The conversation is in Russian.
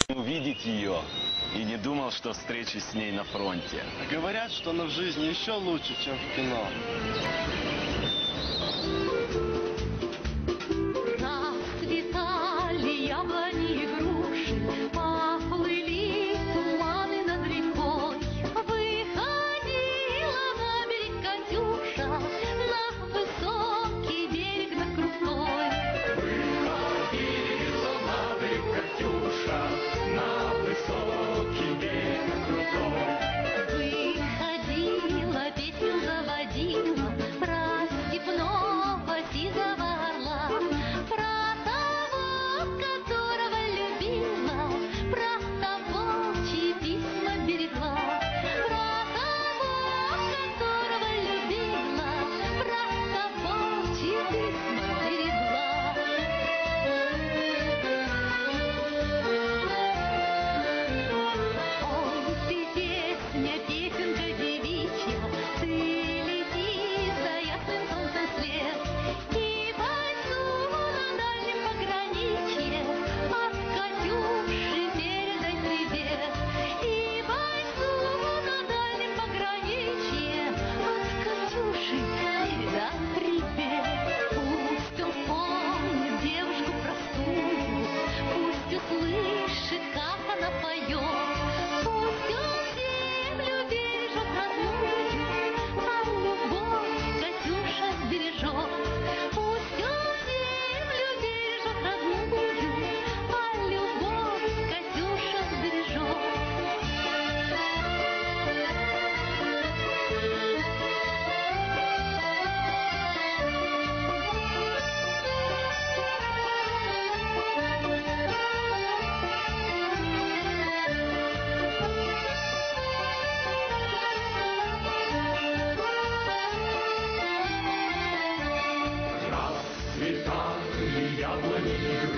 увидеть ее и не думал, что встречусь с ней на фронте. Говорят, что она в жизни еще лучше, чем в кино. Расцветали яблони и груши, поплыли туманы над рекой. Выходила на берег Катюша, на высокий берег, на крутой. Выходила на берег Катюша, на высокий берег крутой. Выходила, песню заводила про степного сизого орла, про того, которого любила, про того, чьи письма берегла, про того, которого любила, про того, чьи письма берегла. Ой, ты песня, песенка девичья, ты лети за ясным солнцем свет, и пойду на дальнем пограничье, от Катюши передай привет. И пойду на дальнем пограничье, от Катюши передай привет. Пусть он вспомнит девушку простую, пусть услышит, как она поет. Пусть он землю бережет родную, а любовь Катюша сбережет. Пусть он землю бережет родную, а любовь Катюша сбережет. Расцветали яблони и